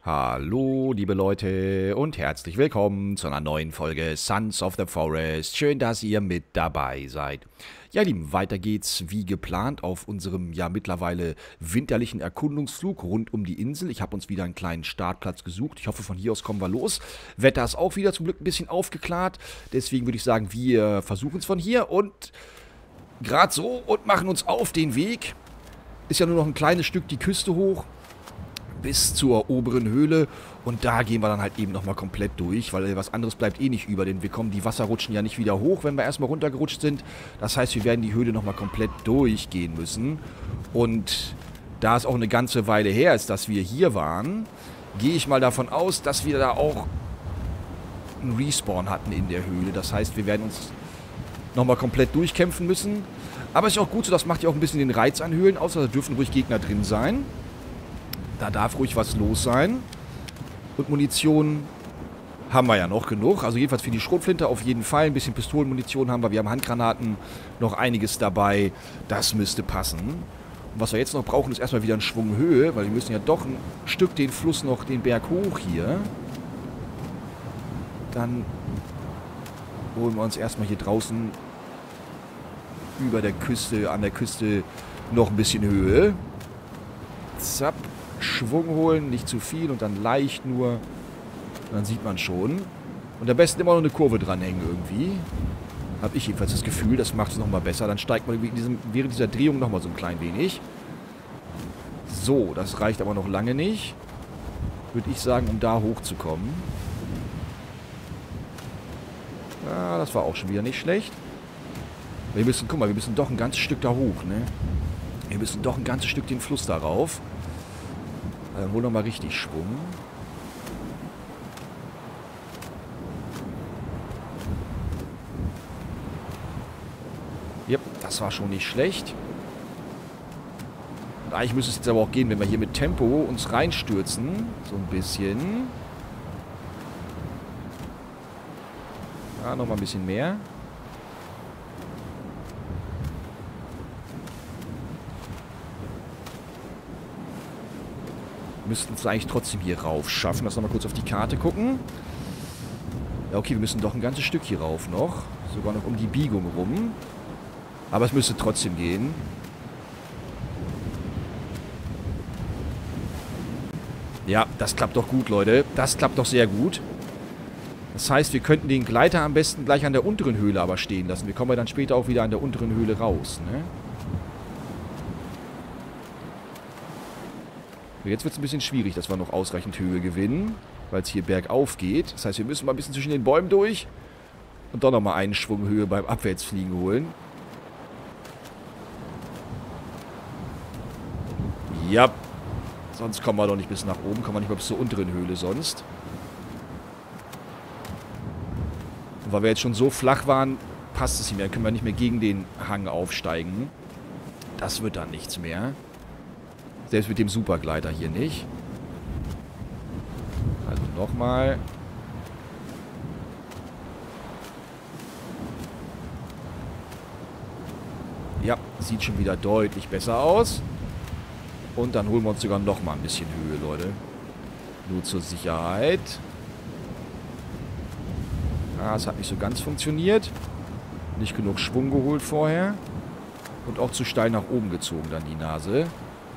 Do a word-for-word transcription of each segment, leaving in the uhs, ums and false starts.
Hallo, liebe Leute und herzlich willkommen zu einer neuen Folge Sons of the Forest. Schön, dass ihr mit dabei seid. Ja, Lieben, weiter geht's wie geplant auf unserem ja mittlerweile winterlichen Erkundungsflug rund um die Insel. Ich habe uns wieder einen kleinen Startplatz gesucht. Ich hoffe, von hier aus kommen wir los. Wetter ist auch wieder zum Glück ein bisschen aufgeklärt. Deswegen würde ich sagen, wir versuchen es von hier und gerade so und machen uns auf den Weg. Ist ja nur noch ein kleines Stück die Küste hoch bis zur oberen Höhle und da gehen wir dann halt eben nochmal komplett durch, weil was anderes bleibt eh nicht über, denn wir kommen, die Wasser rutschen ja nicht wieder hoch, wenn wir erstmal runtergerutscht sind. Das heißt, wir werden die Höhle nochmal komplett durchgehen müssen und da es auch eine ganze Weile her ist, dass wir hier waren, gehe ich mal davon aus, dass wir da auch einen Respawn hatten in der Höhle. Das heißt, wir werden uns nochmal komplett durchkämpfen müssen, aber ist auch gut so, das macht ja auch ein bisschen den Reiz an Höhlen, außer da dürfen ruhig Gegner drin sein. Da darf ruhig was los sein. Und Munition haben wir ja noch genug. Also jedenfalls für die Schrotflinte auf jeden Fall. Ein bisschen Pistolenmunition haben wir. Wir haben Handgranaten, noch einiges dabei. Das müsste passen. Und was wir jetzt noch brauchen, ist erstmal wieder ein Schwung Höhe, weil wir müssen ja doch ein Stück den Fluss noch, den Berg hoch hier. Dann holen wir uns erstmal hier draußen über der Küste, an der Küste noch ein bisschen Höhe. Zapp. Schwung holen, nicht zu viel und dann leicht nur. Dann sieht man schon. Und am besten immer noch eine Kurve dranhängen irgendwie. Habe ich jedenfalls das Gefühl, das macht es nochmal besser. Dann steigt man in diesem, während dieser Drehung nochmal so ein klein wenig. So, das reicht aber noch lange nicht. Würde ich sagen, um da hochzukommen. Ja, das war auch schon wieder nicht schlecht. Wir müssen, guck mal, wir müssen doch ein ganzes Stück da hoch, ne? Wir müssen doch ein ganzes Stück den Fluss da rauf. Dann holen wir mal richtig Schwung. Yep, das war schon nicht schlecht. Und eigentlich müsste es jetzt aber auch gehen, wenn wir hier mit Tempo uns reinstürzen. So ein bisschen. Ja, nochmal ein bisschen mehr. Müssten es eigentlich trotzdem hier rauf schaffen. Lass noch mal kurz auf die Karte gucken. Ja, okay, wir müssen doch ein ganzes Stück hier rauf noch. Sogar noch um die Biegung rum. Aber es müsste trotzdem gehen. Ja, das klappt doch gut, Leute. Das klappt doch sehr gut. Das heißt, wir könnten den Gleiter am besten gleich an der unteren Höhle aber stehen lassen. Wir kommen ja dann später auch wieder an der unteren Höhle raus, ne? Jetzt wird es ein bisschen schwierig, dass wir noch ausreichend Höhe gewinnen, weil es hier bergauf geht. Das heißt, wir müssen mal ein bisschen zwischen den Bäumen durch und dann nochmal einen Schwung Höhe beim Abwärtsfliegen holen. Ja, sonst kommen wir doch nicht bis nach oben, kommen wir nicht mal bis zur unteren Höhle sonst. Und weil wir jetzt schon so flach waren, passt es nicht mehr. Dann können wir nicht mehr gegen den Hang aufsteigen. Das wird dann nichts mehr. Selbst mit dem Supergleiter hier nicht. Also nochmal. Ja, sieht schon wieder deutlich besser aus. Und dann holen wir uns sogar nochmal ein bisschen Höhe, Leute. Nur zur Sicherheit. Ah, es hat nicht so ganz funktioniert. Nicht genug Schwung geholt vorher. Und auch zu steil nach oben gezogen dann die Nase.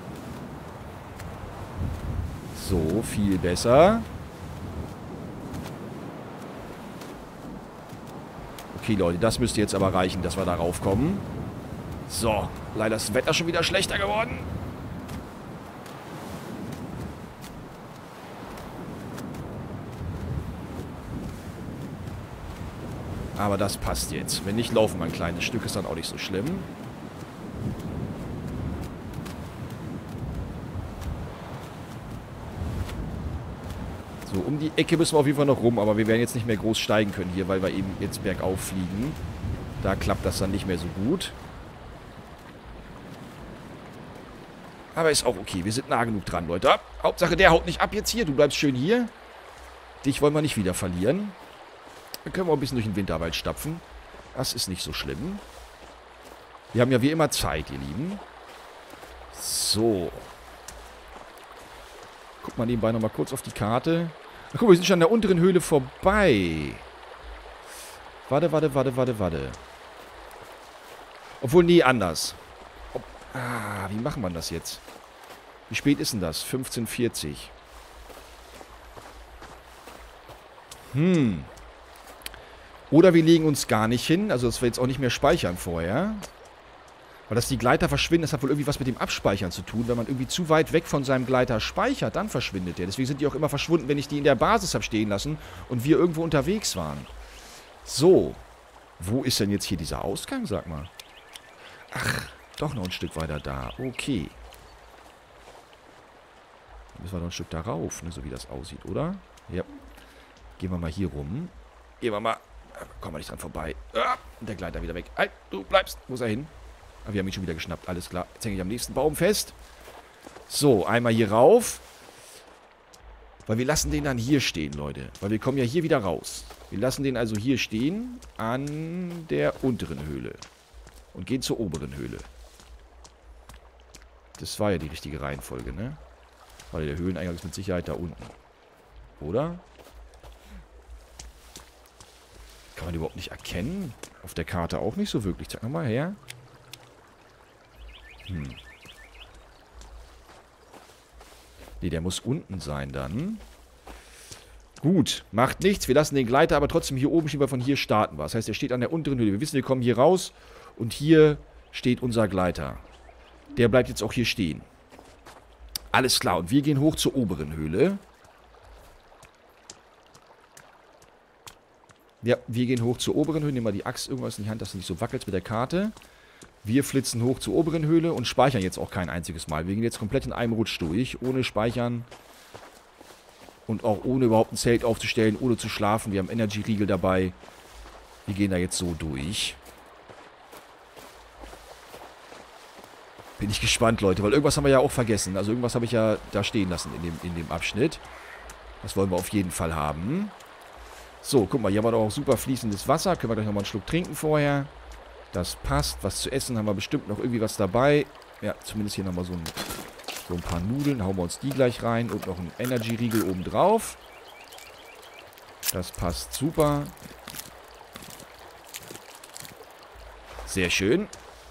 So, viel besser. Okay, Leute, das müsste jetzt aber reichen, dass wir da raufkommen. So, leider ist das Wetter schon wieder schlechter geworden. Aber das passt jetzt. Wenn nicht, laufen wir ein kleines Stück, ist dann auch nicht so schlimm. So, um die Ecke müssen wir auf jeden Fall noch rum, aber wir werden jetzt nicht mehr groß steigen können hier, weil wir eben jetzt bergauf fliegen. Da klappt das dann nicht mehr so gut. Aber ist auch okay, wir sind nah genug dran, Leute. Hauptsache, der haut nicht ab jetzt hier, du bleibst schön hier. Dich wollen wir nicht wieder verlieren. Dann können wir auch ein bisschen durch den Winterwald stapfen. Das ist nicht so schlimm. Wir haben ja wie immer Zeit, ihr Lieben. So. Guck mal nebenbei nochmal kurz auf die Karte. Ach, guck mal, wir sind schon an der unteren Höhle vorbei. Warte, warte, warte, warte, warte. Obwohl, nee, anders. Ob, ah, wie machen wir das jetzt? Wie spät ist denn das? fünfzehn Uhr vierzig. Hm. Oder wir legen uns gar nicht hin. Also, dass wir jetzt auch nicht mehr speichern vorher. Weil dass die Gleiter verschwinden, das hat wohl irgendwie was mit dem Abspeichern zu tun. Wenn man irgendwie zu weit weg von seinem Gleiter speichert, dann verschwindet der. Deswegen sind die auch immer verschwunden, wenn ich die in der Basis habe stehen lassen und wir irgendwo unterwegs waren. So. Wo ist denn jetzt hier dieser Ausgang, sag mal? Ach, doch noch ein Stück weiter da. Okay. Dann müssen wir noch ein Stück darauf, ne, so wie das aussieht, oder? Ja. Gehen wir mal hier rum. Gehen wir mal. Kommen wir nicht dran vorbei. Ah, der Gleiter wieder weg. Halt, du bleibst. Wo ist er hin? Ah, wir haben ihn schon wieder geschnappt. Alles klar. Jetzt hänge ich am nächsten Baum fest. So, einmal hier rauf. Weil wir lassen den dann hier stehen, Leute. Weil wir kommen ja hier wieder raus. Wir lassen den also hier stehen an der unteren Höhle. Und gehen zur oberen Höhle. Das war ja die richtige Reihenfolge, ne? Weil der Höhleneingang ist mit Sicherheit da unten. Oder? Kann man die überhaupt nicht erkennen? Auf der Karte auch nicht so wirklich. Zeig nochmal her. Hm. Ne, der muss unten sein dann. Gut, macht nichts. Wir lassen den Gleiter aber trotzdem hier oben stehen, weil von hier starten wir. Das heißt, er steht an der unteren Höhle. Wir wissen, wir kommen hier raus und hier steht unser Gleiter. Der bleibt jetzt auch hier stehen. Alles klar, und wir gehen hoch zur oberen Höhle. Ja, wir gehen hoch zur oberen Höhle. Nehmen wir die Axt irgendwas in die Hand, dass es nicht so wackelt mit der Karte. Wir flitzen hoch zur oberen Höhle und speichern jetzt auch kein einziges Mal. Wir gehen jetzt komplett in einem Rutsch durch, ohne Speichern. Und auch ohne überhaupt ein Zelt aufzustellen, ohne zu schlafen. Wir haben Energy-Riegel dabei. Wir gehen da jetzt so durch. Bin ich gespannt, Leute, weil irgendwas haben wir ja auch vergessen. Also irgendwas habe ich ja da stehen lassen in dem, in dem Abschnitt. Das wollen wir auf jeden Fall haben. So, guck mal, hier haben wir doch auch super fließendes Wasser. Können wir gleich nochmal einen Schluck trinken vorher. Das passt. Was zu essen haben wir bestimmt noch irgendwie was dabei. Ja, zumindest hier nochmal so ein, so ein paar Nudeln. Hauen wir uns die gleich rein. Und noch ein Energy-Riegel oben drauf. Das passt super. Sehr schön.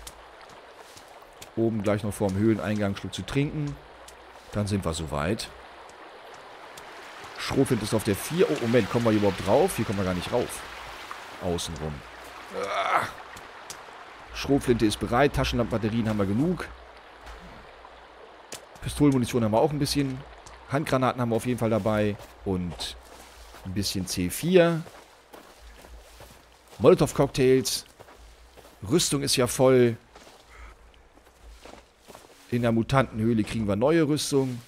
Oben gleich noch vor dem Höhleneingang einen Schluck zu trinken. Dann sind wir soweit. Schrotflinte ist auf der vier. Oh, Moment, kommen wir hier überhaupt drauf? Hier kommen wir gar nicht rauf. Außenrum. Ah. Schrotflinte ist bereit. Taschenlampenbatterien haben wir genug. Pistolenmunition haben wir auch ein bisschen. Handgranaten haben wir auf jeden Fall dabei. Und ein bisschen C vier. Molotow-Cocktails. Rüstung ist ja voll. In der Mutantenhöhle kriegen wir neue Rüstung.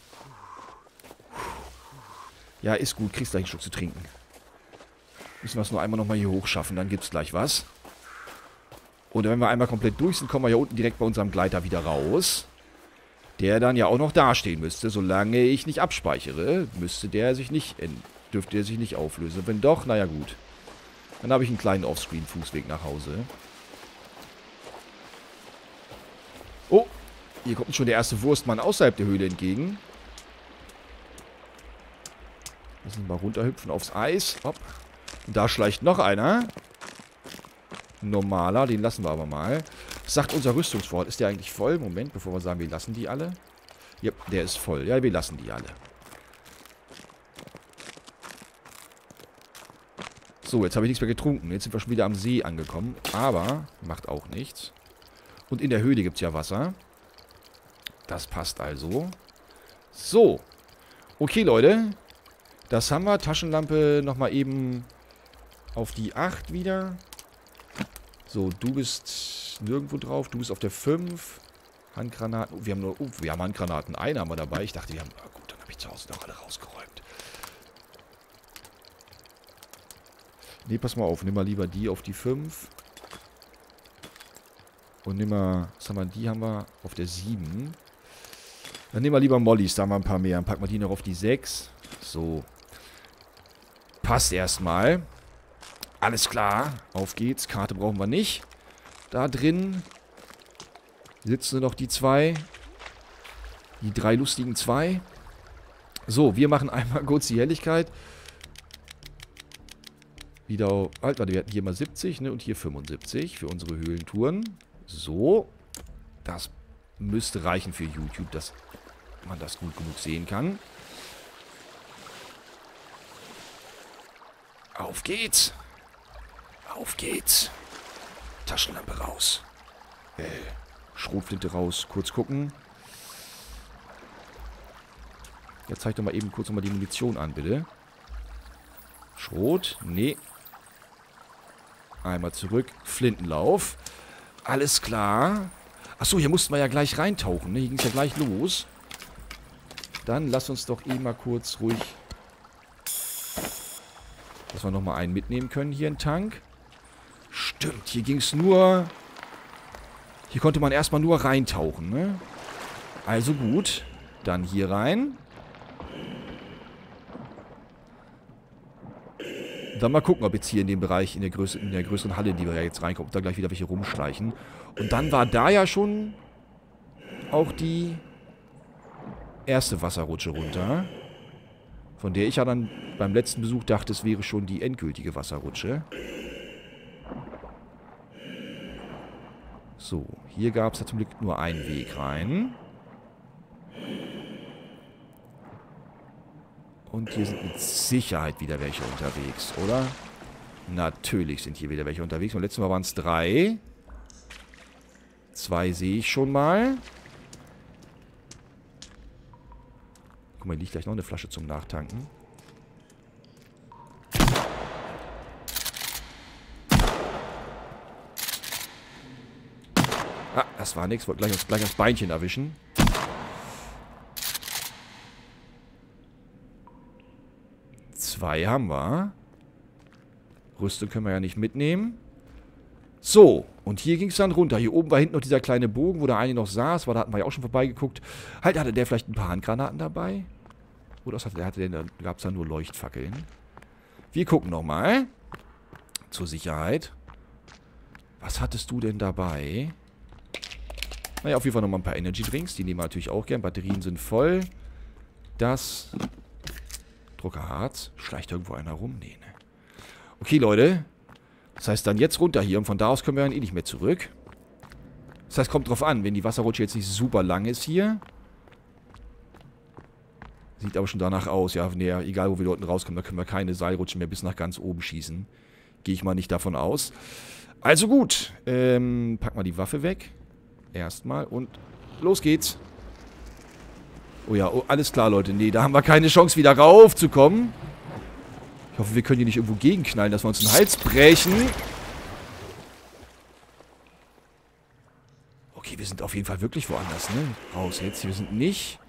Ja, ist gut. Kriegst gleich einen Schluck zu trinken. Müssen wir es nur einmal nochmal hier hochschaffen. Dann gibt es gleich was. Und wenn wir einmal komplett durch sind, kommen wir ja unten direkt bei unserem Gleiter wieder raus. Der dann ja auch noch dastehen müsste. Solange ich nicht abspeichere, müsste der sich nicht, dürfte er sich nicht auflösen. Wenn doch, naja gut. Dann habe ich einen kleinen Offscreen-Fußweg nach Hause. Oh, hier kommt schon der erste Wurstmann außerhalb der Höhle entgegen. Lassen wir mal runterhüpfen aufs Eis. Hopp. Und da schleicht noch einer. Ein normaler, den lassen wir aber mal. Was sagt unser Rüstungsvorrat? Ist der eigentlich voll? Moment, bevor wir sagen, wir lassen die alle. Ja, der ist voll. Ja, wir lassen die alle. So, jetzt habe ich nichts mehr getrunken. Jetzt sind wir schon wieder am See angekommen. Aber macht auch nichts. Und in der Höhle gibt es ja Wasser. Das passt also. So. Okay, Leute. Das haben wir. Taschenlampe nochmal eben auf die acht wieder. So, du bist nirgendwo drauf. Du bist auf der fünf. Handgranaten. Oh, wir haben nur... Oh, wir haben Handgranaten. Eine haben wir dabei. Ich dachte, wir haben... Ah, gut, dann habe ich zu Hause noch alle rausgeräumt. Ne, pass mal auf. Nimm mal lieber die auf die fünf. Und nimm mal... Was haben wir? Die haben wir auf der sieben. Dann nehmen wir lieber Mollys. Da haben wir ein paar mehr. Dann packen wir die noch auf die sechs. So. Passt erstmal. Alles klar. Auf geht's. Karte brauchen wir nicht. Da drin sitzen noch die zwei. Die drei lustigen zwei. So, wir machen einmal kurz die Helligkeit. Wieder auf... Halt, warte, wir hatten hier mal siebzig, ne? Und hier fünfundsiebzig für unsere Höhlentouren. So. Das müsste reichen für YouTube, dass man das gut genug sehen kann. Auf geht's. Auf geht's. Taschenlampe raus. Äh, Schrotflinte raus. Kurz gucken. Ja, zeig doch mal eben kurz nochmal die Munition an, bitte. Schrot. Nee. Einmal zurück. Flintenlauf. Alles klar. Achso, hier mussten wir ja gleich reintauchen, ne? Hier ging es ja gleich los. Dann lass uns doch eh mal kurz ruhig... Dass wir nochmal einen mitnehmen können hier, einen Tank. Stimmt, hier ging es nur... Hier konnte man erstmal nur reintauchen, ne? Also gut. Dann hier rein. Dann mal gucken, ob jetzt hier in dem Bereich, in der, Größe, in der größeren Halle, in die wir ja jetzt reinkommen, ob da gleich wieder welche rumschleichen. Und dann war da ja schon auch die erste Wasserrutsche runter. Von der ich ja dann beim letzten Besuch dachte, es wäre schon die endgültige Wasserrutsche. So, hier gab es ja zum Glück nur einen Weg rein. Und hier sind mit Sicherheit wieder welche unterwegs, oder? Natürlich sind hier wieder welche unterwegs. Und letztes Mal waren es drei. Zwei sehe ich schon mal. Guck mal, hier liegt gleich noch eine Flasche zum Nachtanken. Ah, das war nichts. Wollte gleich, gleich das Beinchen erwischen. Zwei haben wir. Rüstung können wir ja nicht mitnehmen. So, und hier ging es dann runter. Hier oben war hinten noch dieser kleine Bogen, wo der eine noch saß. War, da hatten wir ja auch schon vorbeigeguckt. Halt, hatte der vielleicht ein paar Handgranaten dabei? Oder was hatte der? Hatte der, da gab es da nur Leuchtfackeln. Wir gucken nochmal. Zur Sicherheit. Was hattest du denn dabei? Naja, auf jeden Fall nochmal ein paar Energy Drinks. Die nehmen wir natürlich auch gern. Batterien sind voll. Das... Druckerharz. Schleicht irgendwo einer rum? Nee, ne. Okay, Leute. Das heißt dann jetzt runter hier. Und von da aus können wir dann eh nicht mehr zurück. Das heißt, kommt drauf an. Wenn die Wasserrutsche jetzt nicht super lang ist hier. Sieht aber schon danach aus. Ja, nee, egal wo wir dort rauskommen, da können wir keine Seilrutschen mehr bis nach ganz oben schießen. Gehe ich mal nicht davon aus. Also gut. Ähm, pack mal die Waffe weg. Erstmal. Und los geht's. Oh ja, oh, alles klar, Leute. Nee, da haben wir keine Chance, wieder raufzukommen. Ich hoffe, wir können hier nicht irgendwo gegenknallen, dass wir uns den Hals brechen. Okay, wir sind auf jeden Fall wirklich woanders, ne? Raus jetzt. Wir sind nicht...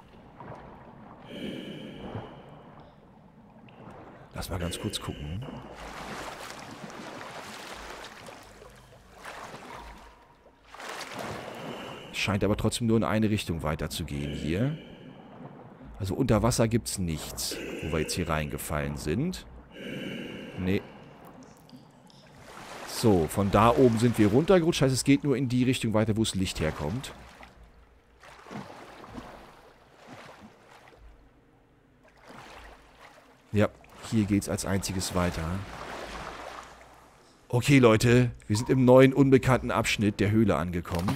Lass mal ganz kurz gucken. Scheint aber trotzdem nur in eine Richtung weiter zu gehen hier. Also unter Wasser gibt es nichts, wo wir jetzt hier reingefallen sind. Nee. So, von da oben sind wir runtergerutscht. Heißt, es geht nur in die Richtung weiter, wo das Licht herkommt. Ja, hier geht's als einziges weiter. Okay, Leute. Wir sind im neuen, unbekannten Abschnitt der Höhle angekommen.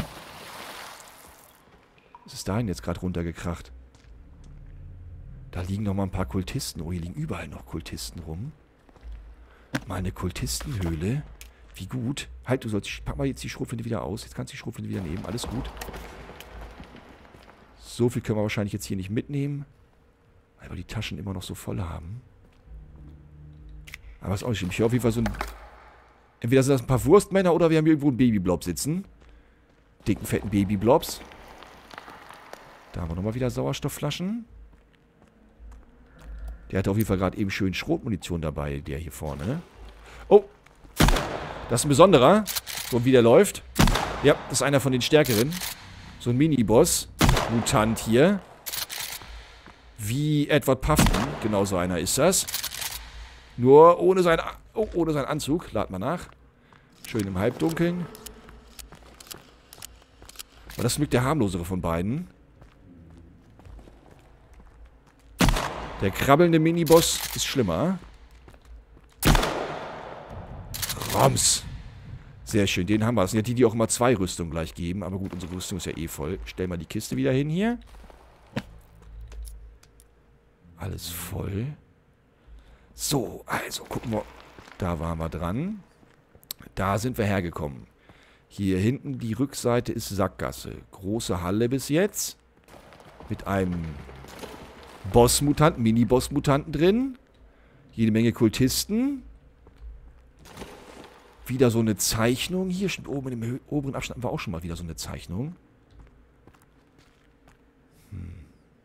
Was ist dahin jetzt gerade runtergekracht? Da liegen noch mal ein paar Kultisten. Oh, hier liegen überall noch Kultisten rum. Mal eine Kultistenhöhle. Wie gut. Halt, du sollst... Pack mal jetzt die Schrotflinte wieder aus. Jetzt kannst du die Schrotflinte wieder nehmen. Alles gut. So viel können wir wahrscheinlich jetzt hier nicht mitnehmen. Weil wir die Taschen immer noch so voll haben. Aber ist auch nicht schlimm. Ich höre auf jeden Fall so ein... Entweder sind das ein paar Wurstmänner oder wir haben hier irgendwo einen Babyblob sitzen. Dicken, fetten Babyblobs. Da haben wir nochmal wieder Sauerstoffflaschen. Der hatte auf jeden Fall gerade eben schön Schrotmunition dabei, der hier vorne, ne? Oh! Das ist ein besonderer. So wie der läuft. Ja, das ist einer von den stärkeren. So ein Mini-Boss. Mutant hier. Wie Edward Puffton. Genau so einer ist das. Nur ohne seinen, oh, ohne seinen Anzug. Lad mal nach. Schön im Halbdunkeln. Aber das ist mit der harmlosere von beiden. Der krabbelnde Miniboss ist schlimmer. Roms. Sehr schön, den haben wir. Das sind ja die, die auch immer zwei Rüstungen gleich geben. Aber gut, unsere Rüstung ist ja eh voll. Stellen wir die Kiste wieder hin hier. Alles voll. So, also gucken wir. Da waren wir dran. Da sind wir hergekommen. Hier hinten die Rückseite ist Sackgasse. Große Halle bis jetzt. Mit einem Bossmutanten, Mini-Boss-Mutanten drin. Jede Menge Kultisten. Wieder so eine Zeichnung. Hier stimmt oben im oberen Abschnitt haben wir auch schon mal wieder so eine Zeichnung. Hm.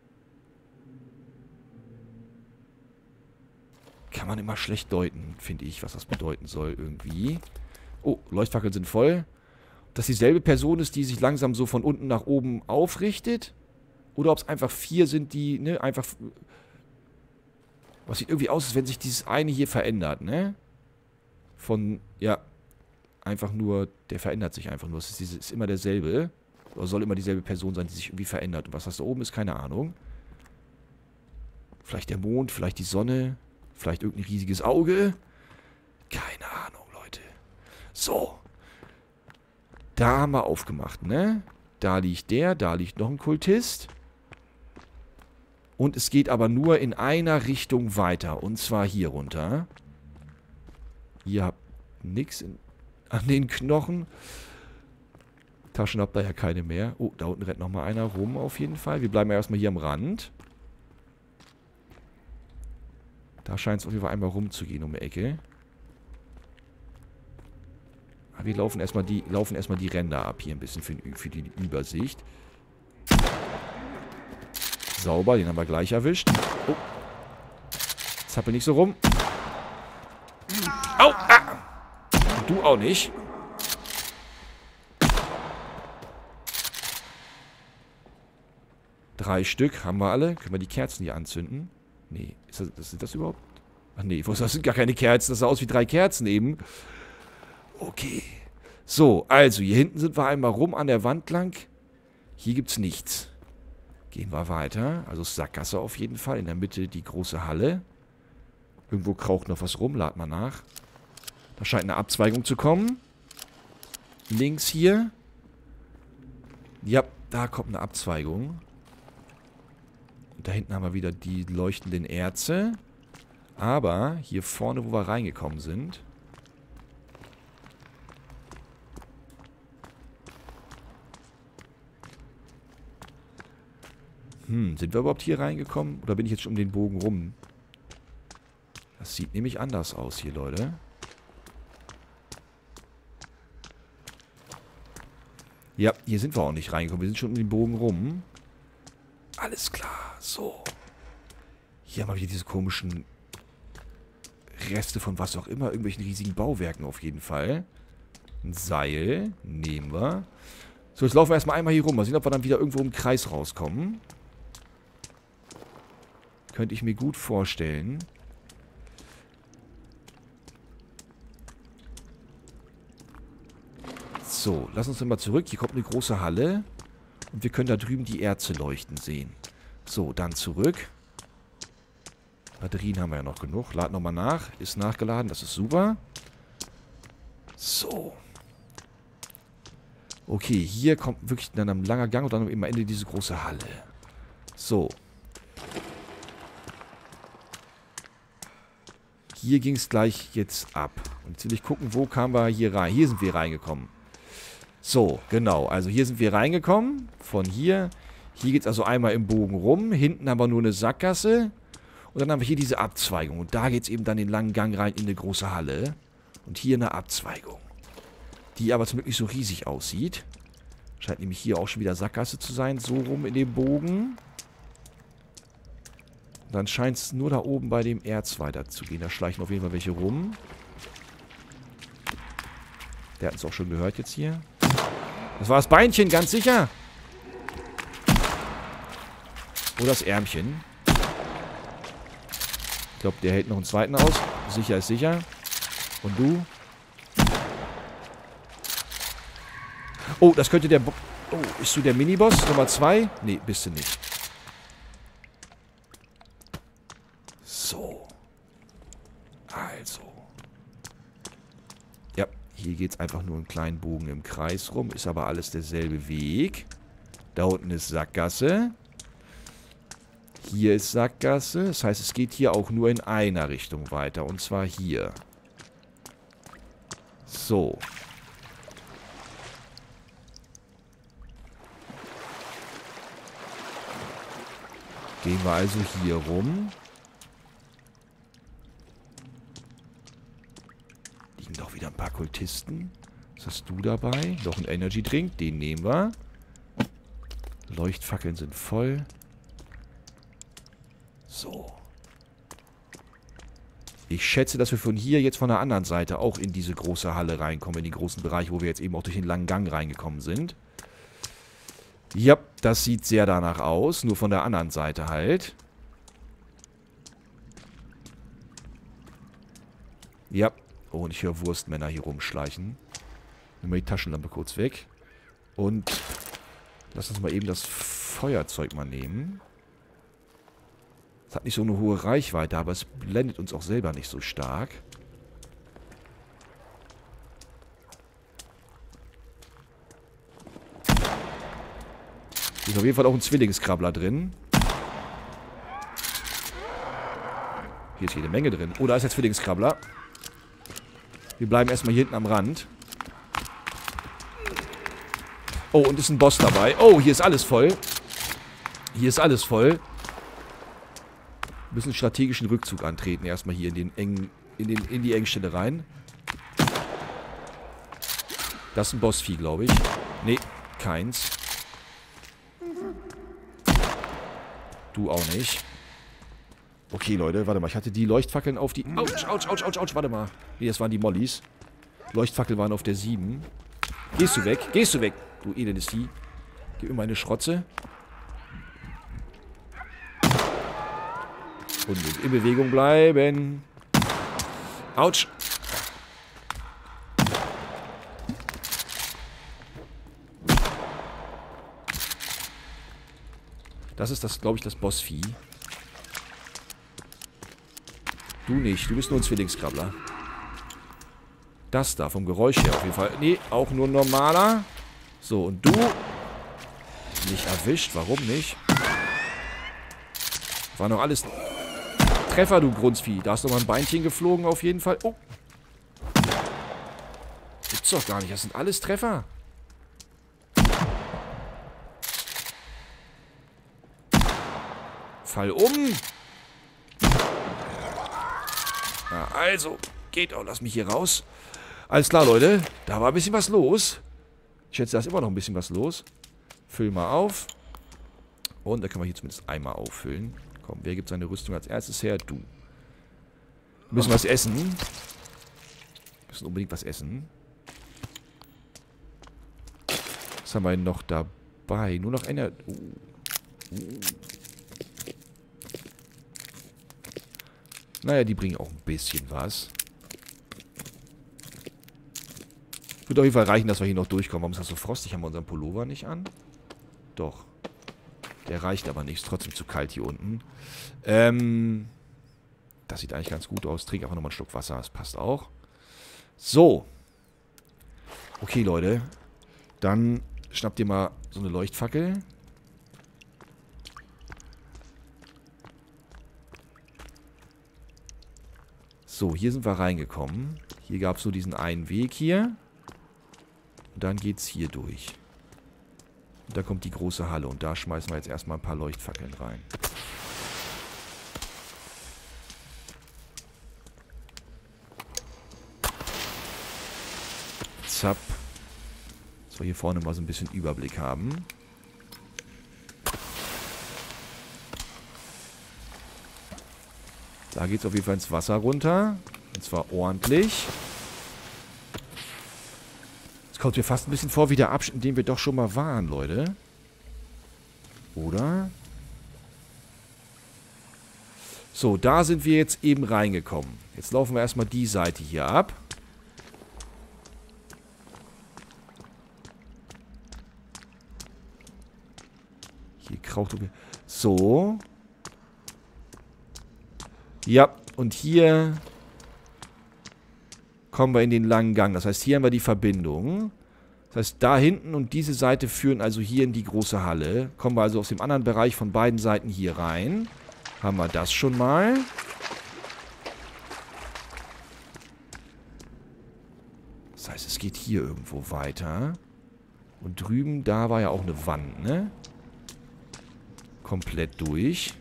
Kann man immer schlecht deuten, finde ich, was das bedeuten soll irgendwie. Oh, Leuchtfackeln sind voll. Dass dieselbe Person ist, die sich langsam so von unten nach oben aufrichtet. Oder ob es einfach vier sind, die, ne, einfach... Was sieht irgendwie aus, als wenn sich dieses eine hier verändert, ne? Von, ja, einfach nur, der verändert sich einfach nur. Es ist, ist immer derselbe. Oder soll immer dieselbe Person sein, die sich irgendwie verändert. Und was das da oben ist, keine Ahnung. Vielleicht der Mond, vielleicht die Sonne, vielleicht irgendein riesiges Auge. Keine Ahnung, Leute. So. Da haben wir aufgemacht, ne? Da liegt der, da liegt noch ein Kultist. Und es geht aber nur in einer Richtung weiter. Und zwar hier runter. Ihr habt nichts an den Knochen. Taschen habt ihr ja keine mehr. Oh, da unten rennt nochmal einer rum auf jeden Fall. Wir bleiben ja erstmal hier am Rand. Da scheint es auf jeden Fall einmal rumzugehen um die Ecke. Aber wir laufen erstmal die, laufen erstmal die Ränder ab hier ein bisschen für, für die Übersicht. Sauber, den haben wir gleich erwischt. Oh. Zappel nicht so rum. Au! Ah. Du auch nicht. Drei Stück haben wir alle. Können wir die Kerzen hier anzünden? Nee. Ist das, ist das überhaupt? Ach nee, das sind gar keine Kerzen. Das sah aus wie drei Kerzen eben. Okay. So, also hier hinten sind wir einmal rum an der Wand lang. Hier gibt's nichts. Gehen wir weiter. Also Sackgasse auf jeden Fall. In der Mitte die große Halle. Irgendwo kraucht noch was rum. Lad mal nach. Da scheint eine Abzweigung zu kommen. Links hier. Ja, da kommt eine Abzweigung. Und da hinten haben wir wieder die leuchtenden Erze. Aber hier vorne, wo wir reingekommen sind... Hm, sind wir überhaupt hier reingekommen? Oder bin ich jetzt schon um den Bogen rum? Das sieht nämlich anders aus hier, Leute. Ja, hier sind wir auch nicht reingekommen. Wir sind schon um den Bogen rum. Alles klar, so. Hier haben wir wieder diese komischen Reste von was auch immer. Irgendwelchen riesigen Bauwerken auf jeden Fall. Ein Seil nehmen wir. So, jetzt laufen wir erstmal einmal hier rum. Mal sehen, ob wir dann wieder irgendwo im Kreis rauskommen. Könnte ich mir gut vorstellen. So, lass uns mal zurück. Hier kommt eine große Halle. Und wir können da drüben die Erze leuchten sehen. So, dann zurück. Batterien haben wir ja noch genug. Lad nochmal nach. Ist nachgeladen. Das ist super. So. Okay, hier kommt wirklich dann ein langer Gang und dann am Ende diese große Halle. So. Hier ging es gleich jetzt ab. Und jetzt will ich gucken, wo kamen wir hier rein. Hier sind wir reingekommen. So, genau. Also hier sind wir reingekommen. Von hier. Hier geht es also einmal im Bogen rum. Hinten haben wir nur eine Sackgasse. Und dann haben wir hier diese Abzweigung. Und da geht es eben dann den langen Gang rein in eine große Halle. Und hier eine Abzweigung. Die aber zum Glück nicht so riesig aussieht. Scheint nämlich hier auch schon wieder Sackgasse zu sein. So rum in dem Bogen. Dann scheint es nur da oben bei dem Erz weiterzugehen. Da schleichen auf jeden Fall welche rum. Der hat es auch schon gehört jetzt hier. Das war das Beinchen, ganz sicher. Oder das Ärmchen. Ich glaube, der hält noch einen zweiten aus. Sicher ist sicher. Und du? Oh, das könnte der... Bo oh, bist du der Miniboss Nummer zwei? Nee, bist du nicht. So. Also. Ja, hier geht es einfach nur einen kleinen Bogen im Kreis rum. Ist aber alles derselbe Weg. Da unten ist Sackgasse. Hier ist Sackgasse. Das heißt, es geht hier auch nur in einer Richtung weiter. Und zwar hier. So. Gehen wir also hier rum. Liegen doch wieder ein paar Kultisten. Was hast du dabei? Noch ein Energy Drink. Den nehmen wir. Leuchtfackeln sind voll. So. Ich schätze, dass wir von hier jetzt von der anderen Seite auch in diese große Halle reinkommen. In den großen Bereich, wo wir jetzt eben auch durch den langen Gang reingekommen sind. Ja, das sieht sehr danach aus. Nur von der anderen Seite halt. Ja. Oh, und ich höre Wurstmänner hier rumschleichen. Nehmen wir die Taschenlampe kurz weg. Und lass uns mal eben das Feuerzeug mal nehmen. Es hat nicht so eine hohe Reichweite, aber es blendet uns auch selber nicht so stark. Hier ist auf jeden Fall auch ein Zwillingskrabbler drin. Hier ist jede Menge drin. Oh, da ist der Zwillingskrabbler. Wir bleiben erstmal hier hinten am Rand. Oh, und ist ein Boss dabei. Oh, hier ist alles voll. Hier ist alles voll. Wir müssen einen strategischen Rückzug antreten. Erstmal hier in den engen, in den, in die Engstelle rein. Das ist ein Bossvieh, glaube ich. Nee, keins. Du auch nicht. Okay, Leute, warte mal. Ich hatte die Leuchtfackeln auf die... Autsch, autsch, autsch, autsch, autsch, warte mal. Nee, das waren die Mollys. Leuchtfackel waren auf der sieben. Gehst du weg? Gehst du weg? Du elendes Vieh. Gib mir meine Schrotze. Und in Bewegung bleiben. Autsch. Das ist das, glaube ich, das Bossvieh. Du nicht. Du bist nur ein Zwillingskrabbler. Das da, vom Geräusch her auf jeden Fall. Nee, auch nur ein normaler. So, und du? Nicht erwischt. Warum nicht? War noch alles Treffer, du Grunzvieh. Da ist noch mal ein Beinchen geflogen auf jeden Fall. Oh. Gibt's doch gar nicht. Das sind alles Treffer. Fall um. Na, also. Geht auch. Lass mich hier raus. Alles klar, Leute. Da war ein bisschen was los. Ich schätze, da ist immer noch ein bisschen was los. Füllen wir auf. Und da können wir hier zumindest einmal auffüllen. Komm, wer gibt seine Rüstung als erstes her? Du. Wir müssen was essen. Wir müssen unbedingt was essen. Was haben wir denn noch dabei? Nur noch eine... Uh. Uh. Naja, die bringen auch ein bisschen was. Wird auf jeden Fall reichen, dass wir hier noch durchkommen. Warum ist das so frostig? Haben wir unseren Pullover nicht an? Doch. Der reicht aber nicht. Ist trotzdem zu kalt hier unten. Ähm, das sieht eigentlich ganz gut aus. Trink einfach nochmal einen Schluck Wasser. Das passt auch. So. Okay, Leute. Dann schnappt ihr mal so eine Leuchtfackel. So, hier sind wir reingekommen. Hier gab es so diesen einen Weg hier. Und dann geht's hier durch. Und da kommt die große Halle. Und da schmeißen wir jetzt erstmal ein paar Leuchtfackeln rein. Zapp. Dass wir hier vorne mal so ein bisschen Überblick haben. Da geht es auf jeden Fall ins Wasser runter. Und zwar ordentlich. Es kommt mir fast ein bisschen vor wie der Abschnitt, in dem wir doch schon mal waren, Leute. Oder? So, da sind wir jetzt eben reingekommen. Jetzt laufen wir erstmal die Seite hier ab. Hier Kraut. So. Ja, und hier kommen wir in den langen Gang. Das heißt, hier haben wir die Verbindung. Das heißt, da hinten und diese Seite führen also hier in die große Halle. Kommen wir also aus dem anderen Bereich von beiden Seiten hier rein. Haben wir das schon mal. Das heißt, es geht hier irgendwo weiter. Und drüben, da war ja auch eine Wand, ne? Komplett durch.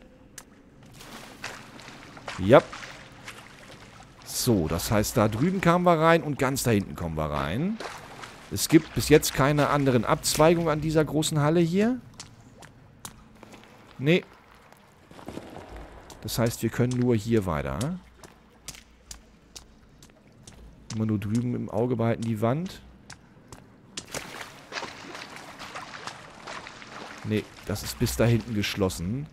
Ja. So, das heißt, da drüben kamen wir rein und ganz da hinten kommen wir rein. Es gibt bis jetzt keine anderen Abzweigungen an dieser großen Halle hier. Nee. Das heißt, wir können nur hier weiter. Immer nur drüben im Auge behalten die Wand. Nee, das ist bis da hinten geschlossen.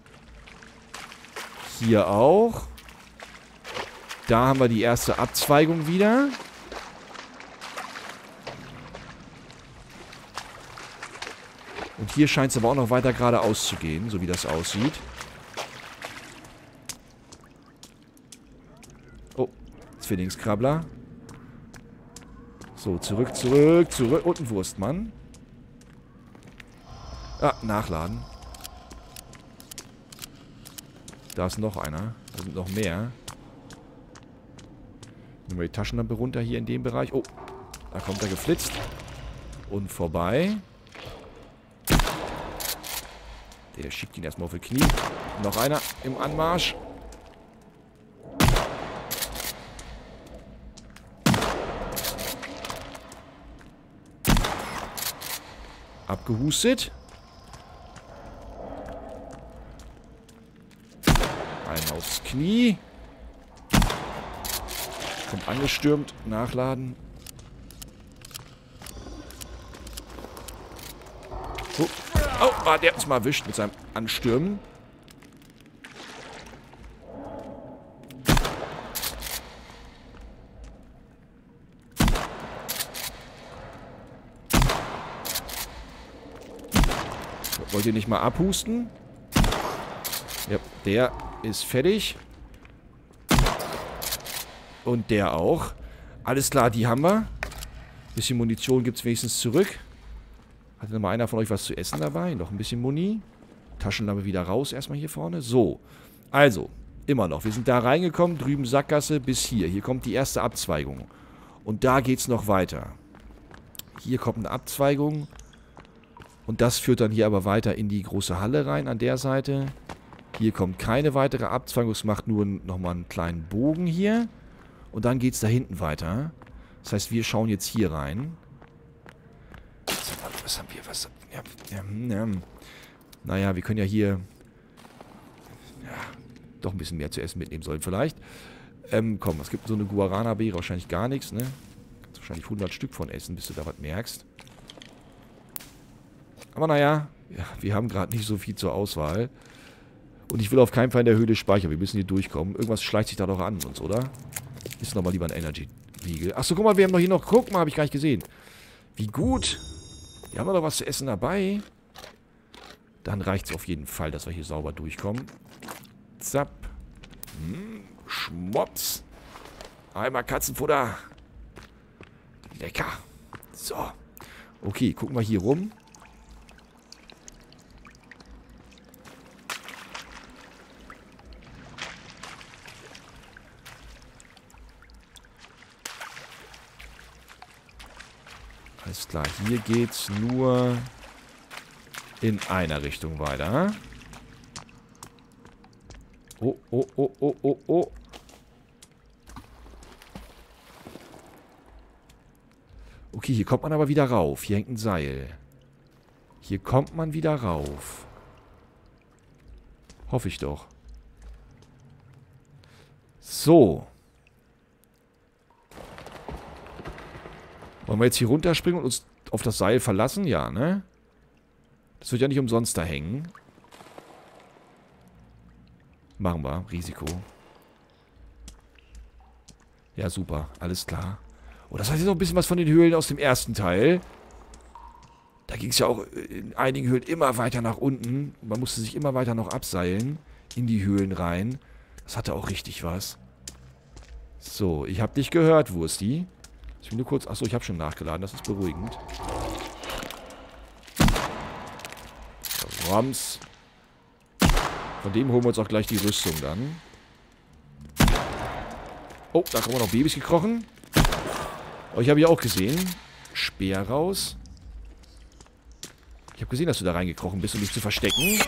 Hier auch. Da haben wir die erste Abzweigung wieder. Und hier scheint es aber auch noch weiter geradeaus zu gehen, so wie das aussieht. Oh, Zwillingskrabbler. So, zurück, zurück, zurück. Und ein Wurstmann. Ah, nachladen. Da ist noch einer. Da sind noch mehr. Nehmen wir die Taschenlampe runter hier in dem Bereich. Oh, da kommt er geflitzt. Und vorbei. Der schickt ihn erstmal auf die Knie. Noch einer im Anmarsch. Abgehustet. Einen aufs Knie. Kommt angestürmt. Nachladen. Oh, oh ah, der hat uns mal erwischt mit seinem Anstürmen. Wollt ihr nicht mal abhusten? Ja, der ist fertig. Und der auch. Alles klar, die haben wir. Bisschen Munition gibt es wenigstens zurück. Hat noch mal einer von euch was zu essen dabei? Noch ein bisschen Muni. Taschenlampe wieder raus erstmal hier vorne. So. Also, immer noch. Wir sind da reingekommen. Drüben Sackgasse bis hier. Hier kommt die erste Abzweigung. Und da geht es noch weiter. Hier kommt eine Abzweigung. Und das führt dann hier aber weiter in die große Halle rein an der Seite. Hier kommt keine weitere Abzweigung. Es macht nur nochmal einen kleinen Bogen hier. Und dann geht es da hinten weiter. Das heißt, wir schauen jetzt hier rein. Was haben wir? Was? Ja, ja, ja. Naja, wir können ja hier ja, doch ein bisschen mehr zu essen mitnehmen sollen vielleicht. Ähm, komm, es gibt so eine Guarana-Beere, wahrscheinlich gar nichts, ne? Kannst wahrscheinlich hundert Stück von essen, bis du da was merkst. Aber naja, ja, wir haben gerade nicht so viel zur Auswahl. Und ich will auf keinen Fall in der Höhle speichern. Wir müssen hier durchkommen. Irgendwas schleicht sich da doch an uns, oder? Ist nochmal lieber ein Energy-Riegel. Achso, guck mal, wir haben doch hier noch... Guck mal, habe ich gar nicht gesehen. Wie gut. Wir haben doch was zu essen dabei. Dann reicht es auf jeden Fall, dass wir hier sauber durchkommen. Zapp. Hm, Schmops. Einmal Katzenfutter. Lecker. So. Okay, gucken wir hier rum. Alles klar, hier geht's nur in einer Richtung weiter. Oh, oh, oh, oh, oh, oh. Okay, hier kommt man aber wieder rauf. Hier hängt ein Seil. Hier kommt man wieder rauf. Hoffe ich doch. So. Wollen wir jetzt hier runterspringen und uns auf das Seil verlassen? Ja, ne? Das wird ja nicht umsonst da hängen. Machen wir. Risiko. Ja, super. Alles klar. Oh, das heißt jetzt noch ein bisschen was von den Höhlen aus dem ersten Teil. Da ging es ja auch in einigen Höhlen immer weiter nach unten. Man musste sich immer weiter noch abseilen in die Höhlen rein. Das hatte auch richtig was. So, ich habe dich gehört, Wursti. Ich will nur kurz... Achso, ich habe schon nachgeladen. Das ist beruhigend. Rams. Von dem holen wir uns auch gleich die Rüstung dann. Oh, da kommen noch Babys gekrochen. Euch habe ich auch gesehen. Speer raus. Ich habe gesehen, dass du da reingekrochen bist, um dich zu verstecken.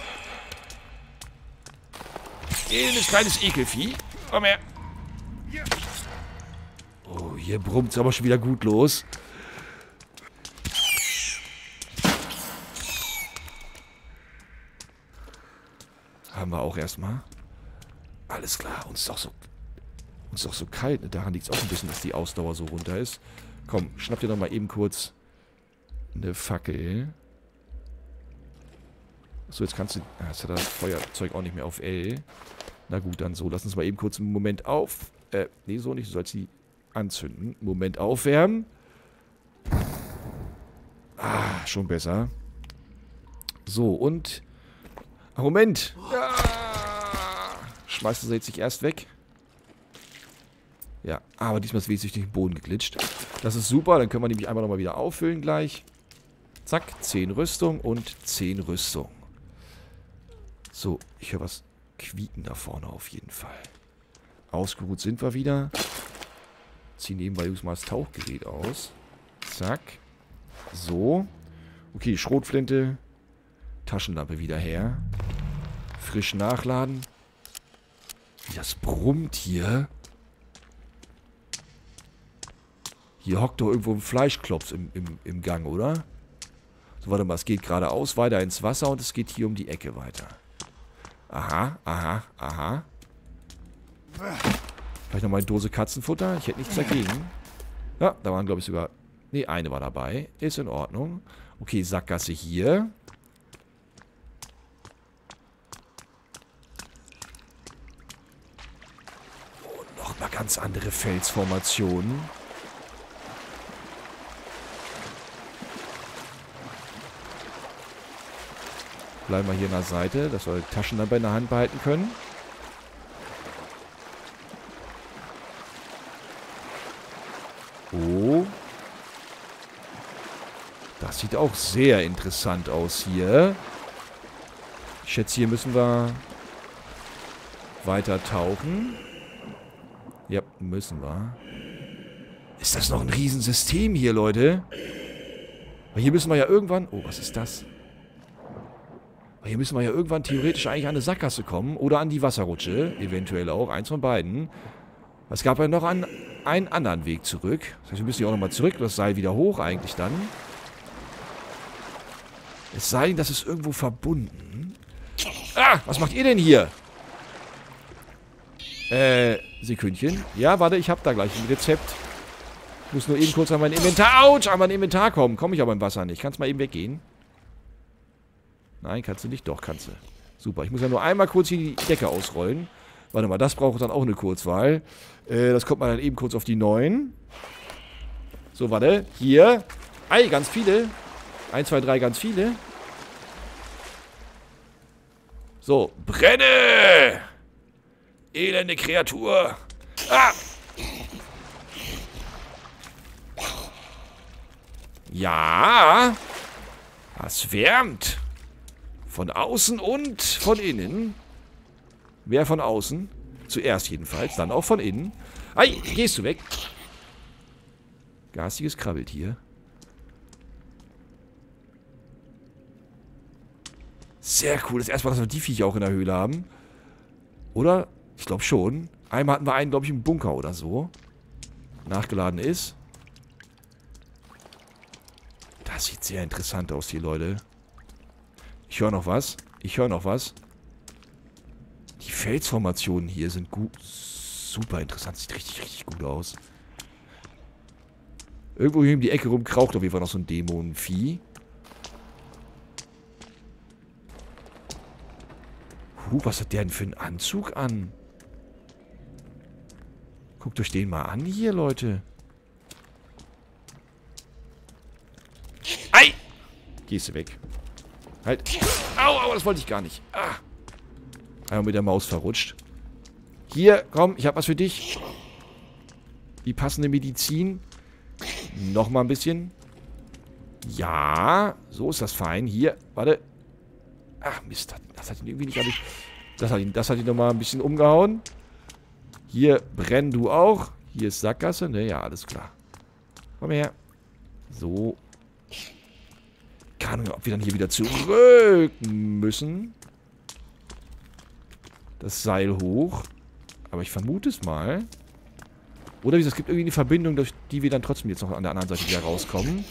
Elendes kleines Ekelvieh. Komm her. Oh, hier brummt es aber schon wieder gut los. Haben wir auch erstmal. Alles klar, uns ist doch so, uns ist doch so kalt. Daran liegt es auch ein bisschen, dass die Ausdauer so runter ist. Komm, schnapp dir doch mal eben kurz eine Fackel. So, jetzt kannst du... Ah, jetzt hat das Feuerzeug auch nicht mehr auf L. Na gut, dann so. Lass uns mal eben kurz einen Moment auf... Äh, nee, so nicht. Du sollst sie anzünden. Moment aufwärmen. Ah, schon besser. So, und... Ach, Moment! Ja. Schmeißt du sie jetzt nicht erst weg? Ja, aber diesmal ist wesentlich durch den Boden geglitscht. Das ist super, dann können wir nämlich einfach nochmal wieder auffüllen gleich. Zack, zehn Rüstung und zehn Rüstung. So, ich höre was quieken da vorne auf jeden Fall. Ausgeruht sind wir wieder. Ziehen nebenbei mal das Tauchgerät aus. Zack. So. Okay, Schrotflinte. Taschenlampe wieder her. Frisch nachladen. Wie das brummt hier. Hier hockt doch irgendwo ein Fleischklops im, im, im Gang, oder? So, warte mal, es geht geradeaus weiter ins Wasser und es geht hier um die Ecke weiter. Aha, aha, aha. Vielleicht nochmal eine Dose Katzenfutter. Ich hätte nichts dagegen. Ja, da waren, glaube ich, sogar... Ne, eine war dabei. Ist in Ordnung. Okay, Sackgasse hier. Und nochmal ganz andere Felsformationen. Bleiben wir hier an der Seite, dass wir die Taschen dabei in der Hand behalten können. Oh. Das sieht auch sehr interessant aus hier. Ich schätze, hier müssen wir weiter tauchen. Ja, müssen wir. Ist das noch ein Riesensystem hier, Leute? Aber hier müssen wir ja irgendwann... Oh, was ist das? Hier müssen wir ja irgendwann theoretisch eigentlich an eine Sackgasse kommen. Oder an die Wasserrutsche. Eventuell auch. Eins von beiden. Es gab ja noch einen, einen anderen Weg zurück. Das heißt, wir müssen hier auch nochmal zurück. Das Seil wieder hoch eigentlich dann. Es sei denn, das ist irgendwo verbunden. Ah, was macht ihr denn hier? Äh, Sekündchen. Ja, warte, ich habe da gleich ein Rezept. Ich muss nur eben kurz an mein Inventar... Autsch! An mein Inventar kommen. Komme ich aber im Wasser nicht. Kannst mal eben weggehen? Nein, kannst du nicht? Doch, kannst du. Super. Ich muss ja nur einmal kurz hier die Decke ausrollen. Warte mal, das braucht dann auch eine Kurzwahl. Äh, das kommt man dann eben kurz auf die neun. So, warte. Hier. Ei, ganz viele. eins, zwei, drei, ganz viele. So, brenne! Elende Kreatur. Ah! Ja. Das wärmt. Von außen und von innen. Mehr von außen. Zuerst jedenfalls, dann auch von innen. Ei, gehst du weg. Garstiges Krabbeltier. Sehr cool. Das erste Mal, dass wir die Viecher auch in der Höhle haben. Oder? Ich glaube schon. Einmal hatten wir einen, glaube ich, im Bunker oder so. Nachgeladen ist. Das sieht sehr interessant aus hier, Leute. Ich höre noch was. Ich höre noch was. Die Felsformationen hier sind gut. Super interessant. Sieht richtig, richtig gut aus. Irgendwo hier um die Ecke rum kraucht auf jeden Fall noch so ein Dämonenvieh. Huh, was hat der denn für einen Anzug an? Guckt euch den mal an hier, Leute. Ei! Gehst du weg. Halt. Au, au, das wollte ich gar nicht. Ah. Einmal mit der Maus verrutscht. Hier, komm, ich habe was für dich. Die passende Medizin. Nochmal ein bisschen. Ja, so ist das fein. Hier, warte. Ach, Mist. Das hat ihn irgendwie nicht... Das hat ihn, das hat ihn nochmal ein bisschen umgehauen. Hier, brenn du auch. Hier ist Sackgasse. Ne, ja, alles klar. Komm her. So. Keine Ahnung, ob wir dann hier wieder zurück müssen. Das Seil hoch. Aber ich vermute es mal. Oder es gibt irgendwie eine Verbindung, durch die wir dann trotzdem jetzt noch an der anderen Seite wieder rauskommen.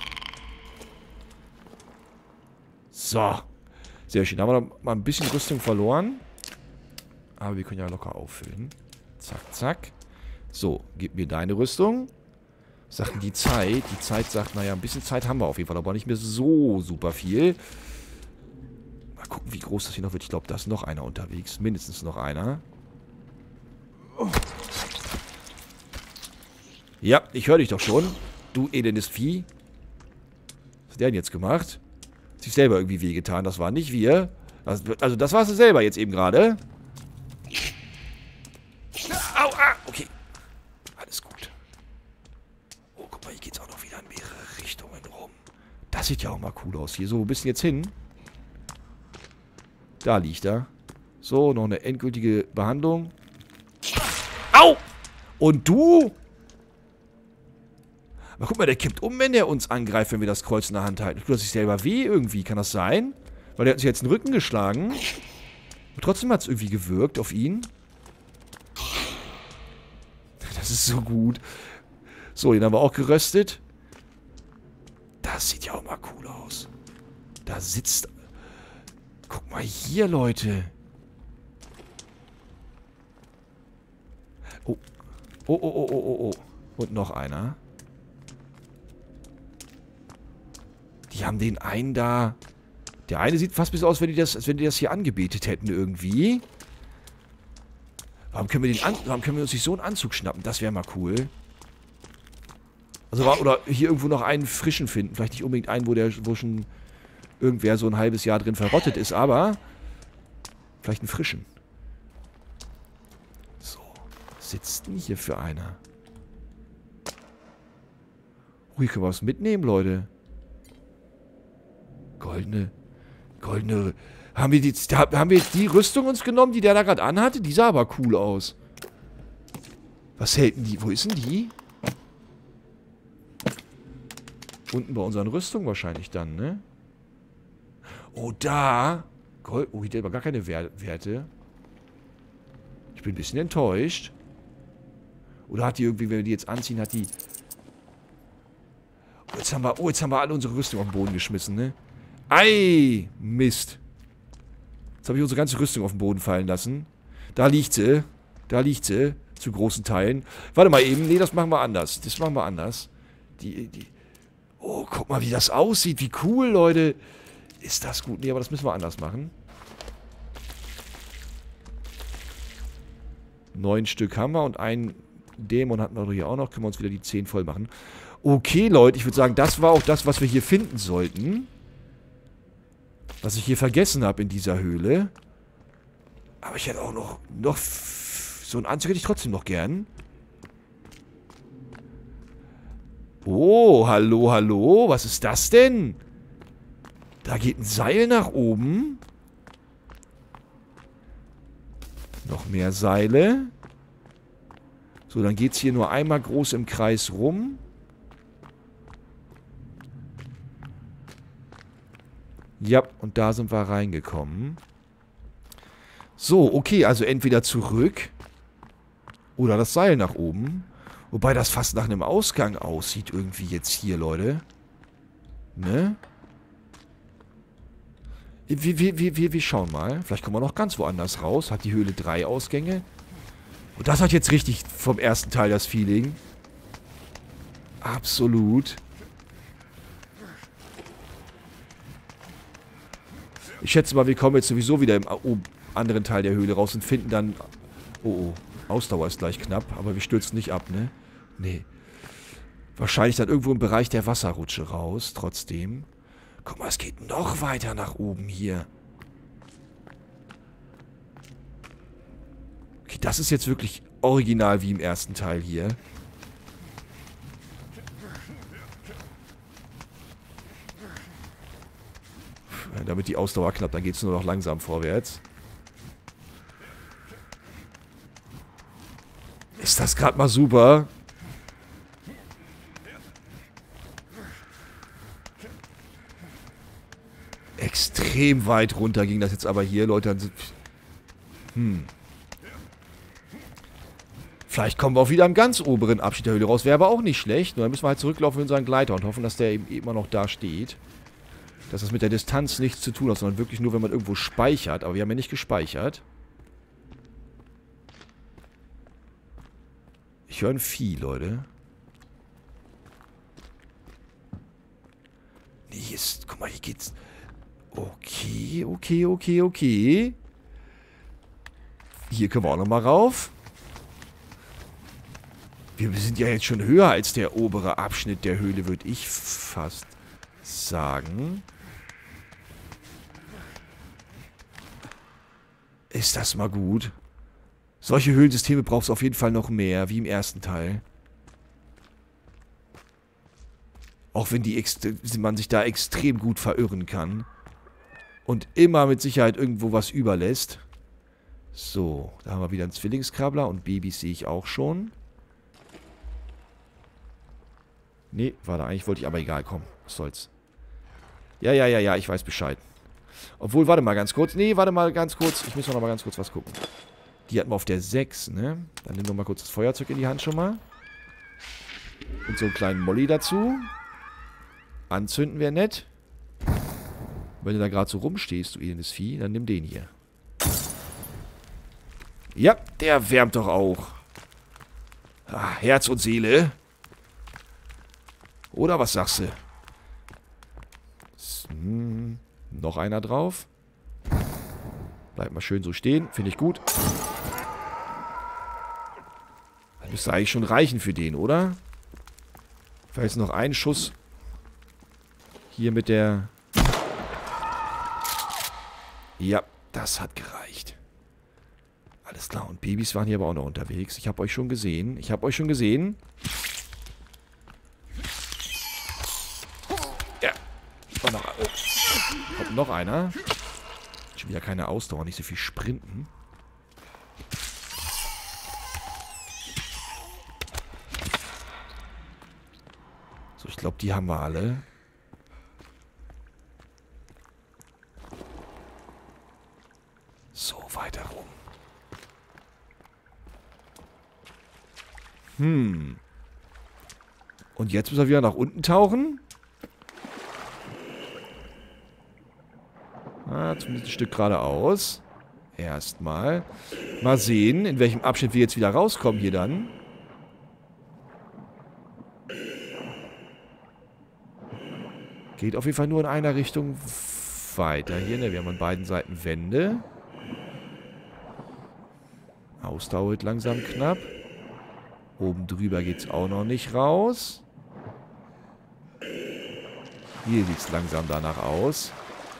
So. Sehr schön. Da haben wir noch mal ein bisschen Rüstung verloren. Aber wir können ja locker auffüllen. Zack, zack. So, gib mir deine Rüstung. Sagt die Zeit. Die Zeit sagt, naja, ein bisschen Zeit haben wir auf jeden Fall, aber nicht mehr so super viel. Mal gucken, wie groß das hier noch wird. Ich glaube, da ist noch einer unterwegs. Mindestens noch einer. Ja, ich höre dich doch schon. Du elendes Vieh. Was hat der denn jetzt gemacht? Hat sich selber irgendwie wehgetan. Das war nicht wir. Also, also das warst du selber jetzt eben gerade. Au, ah, okay. Alles gut. Oh, guck mal, hier geht's auch noch wieder in mehrere Richtungen rum. Das sieht ja auch mal cool aus hier. So, wo bist du jetzt hin? Da liegt er. So, noch eine endgültige Behandlung. Au! Und du? Aber guck mal, der kippt um, wenn der uns angreift, wenn wir das Kreuz in der Hand halten. Tut er sich selber weh irgendwie? Kann das sein? Weil der hat sich jetzt den Rücken geschlagen. Und trotzdem hat es irgendwie gewirkt auf ihn. Das ist so gut. So, den haben wir auch geröstet. Das sieht ja auch mal cool aus. Da sitzt... Guck mal hier, Leute. Oh. Oh, oh, oh, oh, oh, oh. Und noch einer. Die haben den einen da... Der eine sieht fast so aus, wenn die das, als wenn die das hier angebetet hätten irgendwie. Warum können wir den an, warum können wir uns nicht so einen Anzug schnappen? Das wäre mal cool. Also, oder hier irgendwo noch einen frischen finden. Vielleicht nicht unbedingt einen, wo der, wo schon irgendwer so ein halbes Jahr drin verrottet ist, aber vielleicht einen frischen. So, was sitzt denn hier für einer? Oh, hier können wir was mitnehmen, Leute. Goldene, goldene... Haben wir, die, haben wir jetzt die Rüstung uns genommen, die der da gerade anhatte? Die sah aber cool aus. Was hält denn die? Wo ist denn die? Unten bei unseren Rüstungen wahrscheinlich dann, ne? Oh, da. Gold. Oh, hier hat aber gar keine Werte. Ich bin ein bisschen enttäuscht. Oder hat die irgendwie, wenn wir die jetzt anziehen, hat die... Oh, jetzt haben wir, oh, jetzt haben wir alle unsere Rüstung auf den Boden geschmissen, ne? Ei, Mist. Jetzt habe ich unsere ganze Rüstung auf den Boden fallen lassen. Da liegt sie. Da liegt sie. Zu großen Teilen. Warte mal eben. Nee, das machen wir anders. Das machen wir anders. Die, die... Oh, guck mal, wie das aussieht. Wie cool, Leute. Ist das gut? Nee, aber das müssen wir anders machen. Neun Stück haben wir und einen Dämon hatten wir hier auch noch. Können wir uns wieder die zehn voll machen. Okay, Leute. Ich würde sagen, das war auch das, was wir hier finden sollten. Was ich hier vergessen habe in dieser Höhle. Aber ich hätte auch noch... noch so einen Anzug hätte ich trotzdem noch gern. Oh, hallo, hallo. Was ist das denn? Da geht ein Seil nach oben. Noch mehr Seile. So, dann geht es hier nur einmal groß im Kreis rum. Ja, und da sind wir reingekommen. So, okay, also entweder zurück oder das Seil nach oben. Wobei das fast nach einem Ausgang aussieht irgendwie jetzt hier, Leute. Ne? Wir, wir, wir, wir, wir schauen mal. Vielleicht kommen wir noch ganz woanders raus. Hat die Höhle drei Ausgänge. Und das hat jetzt richtig vom ersten Teil das Feeling. Absolut. Ich schätze mal, wir kommen jetzt sowieso wieder im anderen Teil der Höhle raus und finden dann... Oh, oh. Ausdauer ist gleich knapp, aber wir stürzen nicht ab, ne? Nee. Wahrscheinlich dann irgendwo im Bereich der Wasserrutsche raus, trotzdem. Guck mal, es geht noch weiter nach oben hier. Okay, Das ist jetzt wirklich original wie im ersten Teil hier. Damit die Ausdauer knapp, dann geht es nur noch langsam vorwärts. Ist das gerade mal super? Extrem weit runter ging das jetzt aber hier, Leute. Hm. Vielleicht kommen wir auch wieder am ganz oberen Abschnitt der Höhle raus. Wäre aber auch nicht schlecht. Nur dann müssen wir halt zurücklaufen in unseren Gleiter und hoffen, dass der eben immer noch da steht. Dass das mit der Distanz nichts zu tun hat, sondern wirklich nur, wenn man irgendwo speichert. Aber wir haben ja nicht gespeichert. Ich höre ein Vieh, Leute. Nee, hier ist... Guck mal, hier geht's... Okay, okay, okay, okay. Hier können wir auch nochmal rauf. Wir sind ja jetzt schon höher als der obere Abschnitt der Höhle, würde ich fast sagen. Ist das mal gut. Solche Höhlensysteme braucht es auf jeden Fall noch mehr, wie im ersten Teil. Auch wenn die man sich da extrem gut verirren kann. Und immer mit Sicherheit irgendwo was überlässt. So, da haben wir wieder einen Zwillingskrabbler und Babys sehe ich auch schon. Nee, war da eigentlich, wollte ich, aber egal, komm, was soll's. Ja, ja, ja, ja, ich weiß Bescheid. Obwohl, warte mal ganz kurz. Nee, warte mal ganz kurz. Ich muss noch mal ganz kurz was gucken. Die hatten wir auf der sechs, ne? Dann nimm noch mal kurz das Feuerzeug in die Hand schon mal. Und so einen kleinen Molly dazu. Anzünden wäre nett. Wenn du da gerade so rumstehst, du elendes Vieh, dann nimm den hier. Ja, der wärmt doch auch. Ah, Herz und Seele. Oder was sagst du? Hm, noch einer drauf. Bleibt mal schön so stehen. Finde ich gut. Das müsste eigentlich schon reichen für den, oder? Vielleicht noch ein Schuss. Hier mit der... Ja, das hat gereicht. Alles klar. Und Babys waren hier aber auch noch unterwegs. Ich habe euch schon gesehen. Ich habe euch schon gesehen. Ja. Und noch, oh. Kommt noch einer. Schon wieder keine Ausdauer, nicht so viel Sprinten. So, ich glaube, die haben wir alle. So, weiter rum. Hm. Und jetzt müssen wir wieder nach unten tauchen. Ah, zumindest ein Stück geradeaus. Erstmal. Mal sehen, in welchem Abschnitt wir jetzt wieder rauskommen hier dann. Geht auf jeden Fall nur in einer Richtung weiter hier. Ne? Wir haben an beiden Seiten Wände. Ausdauer wird langsam knapp. Oben drüber geht es auch noch nicht raus. Hier sieht es langsam danach aus.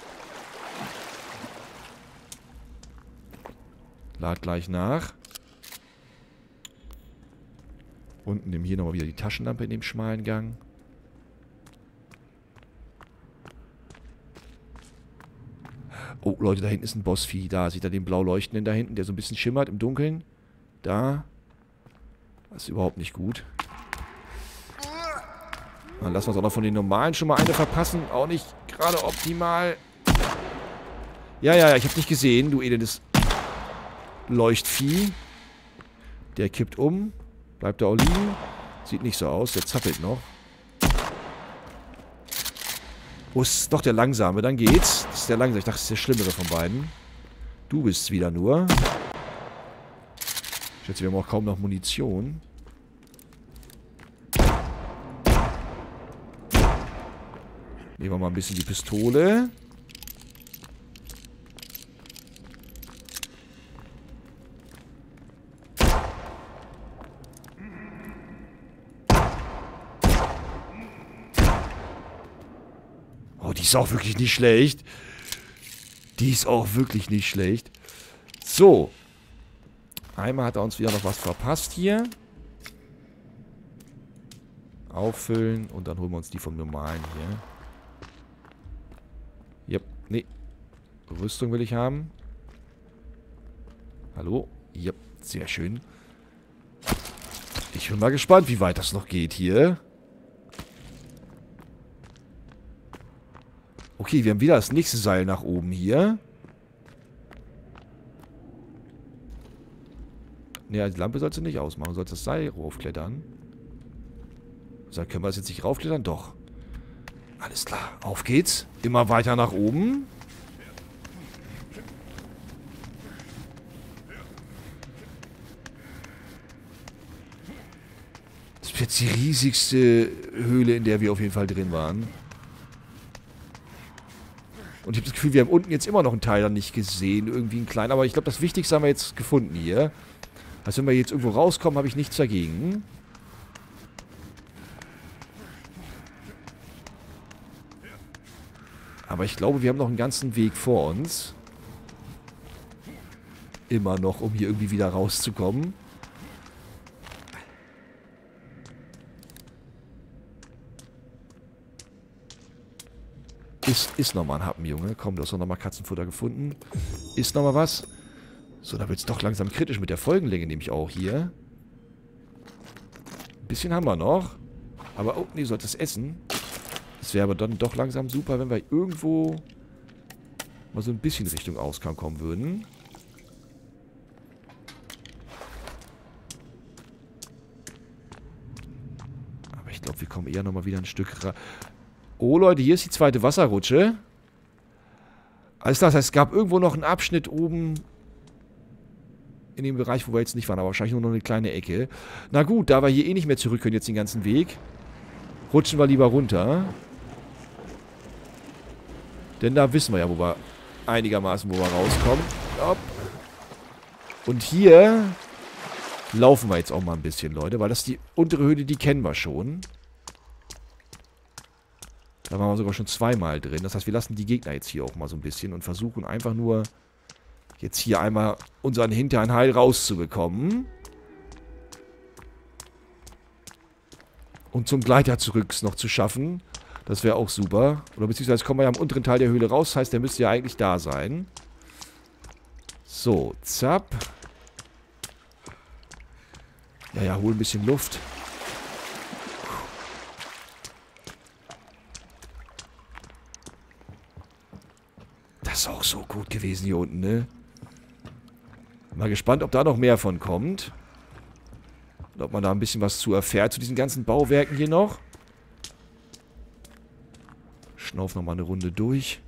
Lad gleich nach. Unten nehmen hier nochmal wieder die Taschenlampe in dem schmalen Gang. Oh, Leute, da hinten ist ein Bossvieh. Da, seht ihr den blau leuchtenden da hinten, der so ein bisschen schimmert im Dunkeln? Da. Das ist überhaupt nicht gut. Dann lassen wir uns auch noch von den normalen schon mal eine verpassen. Auch nicht gerade optimal. Ja, ja, ja, ich hab's nicht gesehen, du elendes Leuchtvieh. Der kippt um. Bleibt da auch liegen. Sieht nicht so aus, der zappelt noch. Oh, ist doch der Langsame, dann geht's. Das ist der Langsame, ich dachte, das ist der Schlimmere von beiden. Du bist's wieder nur. Ich schätze, wir haben auch kaum noch Munition. Nehmen wir mal ein bisschen die Pistole. Oh, die ist auch wirklich nicht schlecht. Die ist auch wirklich nicht schlecht. So. Einmal hat er uns wieder noch was verpasst hier. Auffüllen und dann holen wir uns die vom normalen hier. Yep, nee. Rüstung will ich haben. Hallo? Yep, sehr schön. Ich bin mal gespannt, wie weit das noch geht hier. Okay, wir haben wieder das nächste Seil nach oben hier. Ne, die Lampe sollst du nicht ausmachen. Du sollst das Seil raufklettern. So, können wir das jetzt nicht raufklettern? Doch. Alles klar. Auf geht's. Immer weiter nach oben. Das ist jetzt die riesigste Höhle, in der wir auf jeden Fall drin waren. Und ich habe das Gefühl, wir haben unten jetzt immer noch einen Teil dann nicht gesehen. Irgendwie einen kleinen. Aber ich glaube, das Wichtigste haben wir jetzt gefunden hier. Also wenn wir jetzt irgendwo rauskommen, habe ich nichts dagegen. Aber ich glaube, wir haben noch einen ganzen Weg vor uns. Immer noch, um hier irgendwie wieder rauszukommen. Ist, ist nochmal ein Happen, Junge. Komm, du hast doch nochmal Katzenfutter gefunden. Ist nochmal was. So, da wird es doch langsam kritisch mit der Folgenlänge, nämlich auch hier. Ein bisschen haben wir noch. Aber, oh, nee, sollte es essen. Es wäre aber dann doch langsam super, wenn wir irgendwo mal so ein bisschen Richtung Ausgang kommen würden. Aber ich glaube, wir kommen eher nochmal wieder ein Stück ra... Oh, Leute, hier ist die zweite Wasserrutsche. Alles klar, das heißt, es gab irgendwo noch einen Abschnitt oben in dem Bereich, wo wir jetzt nicht waren, aber wahrscheinlich nur noch eine kleine Ecke. Na gut, da wir hier eh nicht mehr zurück können jetzt den ganzen Weg, rutschen wir lieber runter. Denn da wissen wir ja, wo wir einigermaßen, wo wir rauskommen. Hopp. Und hier laufen wir jetzt auch mal ein bisschen, Leute, weil das die untere Höhle, die kennen wir schon. Da waren wir sogar schon zweimal drin. Das heißt, wir lassen die Gegner jetzt hier auch mal so ein bisschen und versuchen einfach nur jetzt hier einmal unseren Hintern heil rauszubekommen. Und zum Gleiter zurück noch zu schaffen. Das wäre auch super. Oder beziehungsweise kommen wir ja am unteren Teil der Höhle raus. Das heißt, der müsste ja eigentlich da sein. So, zapp. Ja, ja, hol ein bisschen Luft. Das ist auch so gut gewesen hier unten, ne? Mal gespannt, ob da noch mehr von kommt. Und ob man da ein bisschen was zu erfährt, zu diesen ganzen Bauwerken hier noch. Schnauf nochmal eine Runde durch.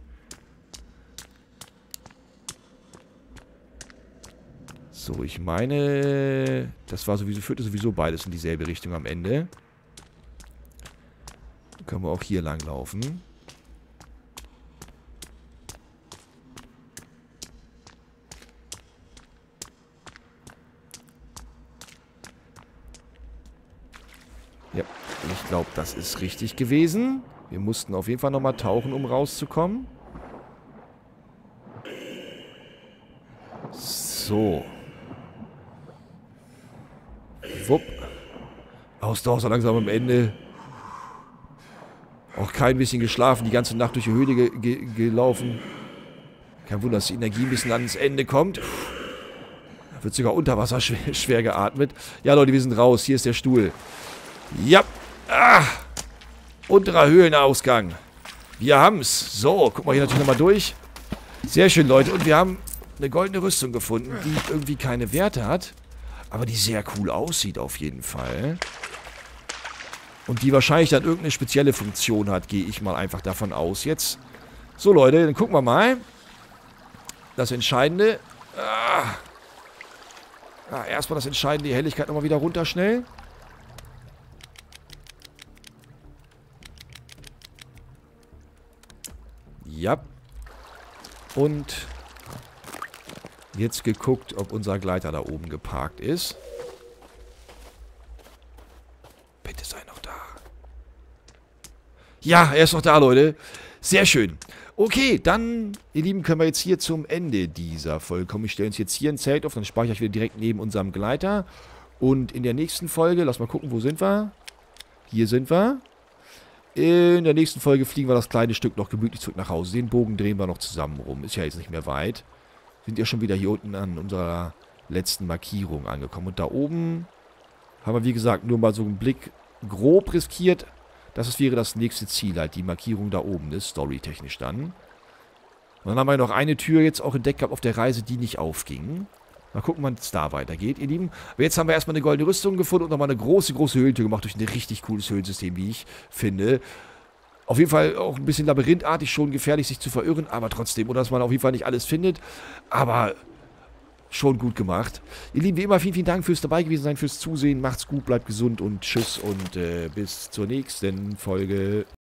So, ich meine, das war sowieso, führte sowieso beides in dieselbe Richtung am Ende. Dann können wir auch hier lang laufen. Ja, ich glaube, das ist richtig gewesen. Wir mussten auf jeden Fall nochmal tauchen, um rauszukommen. So. Wupp. Ausdauer so langsam am Ende. Auch kein bisschen geschlafen, die ganze Nacht durch die Höhle ge ge gelaufen. Kein Wunder, dass die Energie ein bisschen ans Ende kommt. Da wird sogar unter Wasser schwer, schwer geatmet. Ja, Leute, wir sind raus. Hier ist der Stuhl. Ja. Ah. Unterer Höhlenausgang. Wir haben's. So, gucken wir hier natürlich nochmal durch. Sehr schön, Leute. Und wir haben eine goldene Rüstung gefunden, die irgendwie keine Werte hat. Aber die sehr cool aussieht auf jeden Fall. Und die wahrscheinlich dann irgendeine spezielle Funktion hat, gehe ich mal einfach davon aus jetzt. So, Leute, dann gucken wir mal. Das Entscheidende. Ah. Ah, erstmal das Entscheidende, die Helligkeit nochmal wieder runter schnell. Ja. Und jetzt geguckt, ob unser Gleiter da oben geparkt ist. Bitte sei noch da. Ja, er ist noch da, Leute. Sehr schön. Okay, dann, ihr Lieben, können wir jetzt hier zum Ende dieser Folge kommen. Ich stelle uns jetzt hier ein Zelt auf, dann speichere ich wieder direkt neben unserem Gleiter. Und in der nächsten Folge, lass mal gucken, wo sind wir? Hier sind wir. In der nächsten Folge fliegen wir das kleine Stück noch gemütlich zurück nach Hause. Den Bogen drehen wir noch zusammen rum. Ist ja jetzt nicht mehr weit. Sind ja schon wieder hier unten an unserer letzten Markierung angekommen. Und da oben haben wir, wie gesagt, nur mal so einen Blick grob riskiert. Das wäre das nächste Ziel, halt die Markierung da oben ist, storytechnisch dann. Und dann haben wir noch eine Tür jetzt auch entdeckt gehabt auf der Reise, die nicht aufging. Mal gucken, wann es da weitergeht, ihr Lieben. Aber jetzt haben wir erstmal eine goldene Rüstung gefunden und nochmal eine große, große Höhlentür gemacht durch ein richtig cooles Höhlensystem, wie ich finde. Auf jeden Fall auch ein bisschen labyrinthartig, schon gefährlich, sich zu verirren, aber trotzdem. Oder dass man auf jeden Fall nicht alles findet. Aber schon gut gemacht. Ihr Lieben, wie immer, vielen, vielen Dank fürs dabei gewesen sein, fürs Zusehen. Macht's gut, bleibt gesund und tschüss und äh, bis zur nächsten Folge.